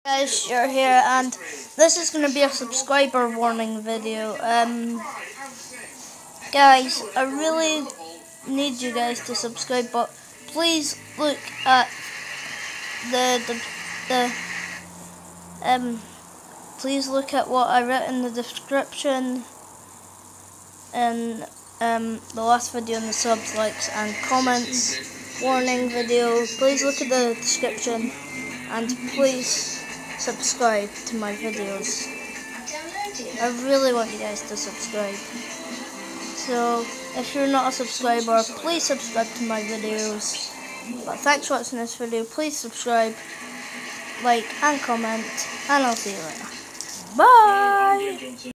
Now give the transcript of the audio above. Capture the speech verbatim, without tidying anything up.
Guys, you're here, and this is going to be a subscriber warning video. Um, guys, I really need you guys to subscribe, but please look at the the the um. Please look at what I wrote in the description and um the last video in the subs, likes, and comments warning video. Please look at the description and please subscribe to my videos. I really want you guys to subscribe. So if you're not a subscriber, please subscribe to my videos. But thanks for watching this video. Please subscribe, like, and comment, and I'll see you later. Bye!